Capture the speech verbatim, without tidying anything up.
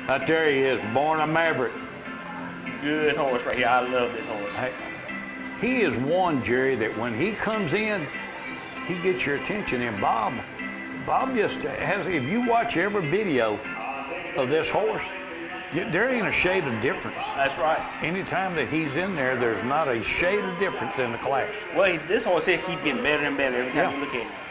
Out there he is, born a Maverick. Good horse right here. I love this horse. Hey, he is one, Jerry, that when he comes in, he gets your attention. And Bob, Bob just has, if you watch every video of this horse, there ain't a shade of difference. That's right. Anytime that he's in there, there's not a shade of difference in the class. Well, this horse here keep getting better and better every time Yeah. you look at him.